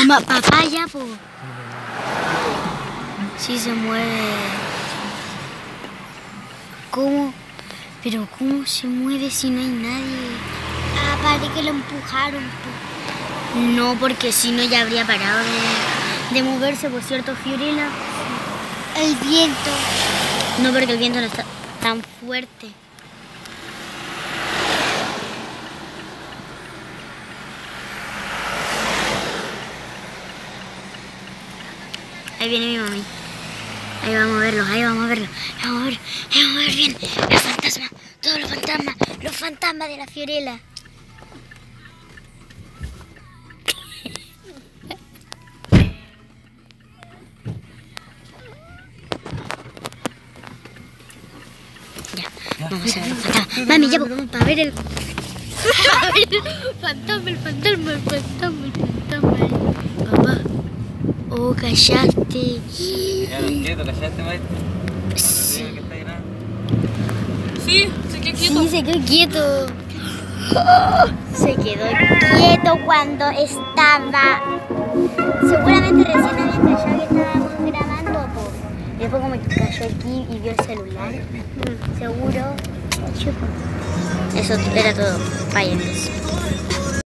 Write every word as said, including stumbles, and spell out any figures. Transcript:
Mamá, papá ya, po. Sí se mueve. ¿Cómo? Pero ¿cómo se mueve si no hay nadie? Ah, parece que lo empujaron, po. No, porque si no ya habría parado de, de moverse, por cierto, Fiorella. El viento. No, porque el viento no está tan fuerte. Ahí viene mi mami. Ahí vamos a verlos, ahí vamos a verlos. Ahí vamos a ver, ahí vamos a ver bien. Los fantasmas, todos los fantasmas, los fantasmas de la Fiorella. Ya, vamos a ver los fantasmas. Mami, ya, para ver el... Para ver el fantasma, el fantasma, el fantasma, el fantasma. Papá. Oh, callaste. Quédate quieto, callaste, maestro. Sí. Que está grabando. Sí, se quedó quieto. Sí, se quedó quieto. Se quedó Quieto cuando estaba. Seguramente recién había callado que estábamos grabando, po. Y después como que cayó aquí y vio el celular. Seguro. Eso era todo. Vaya, entonces.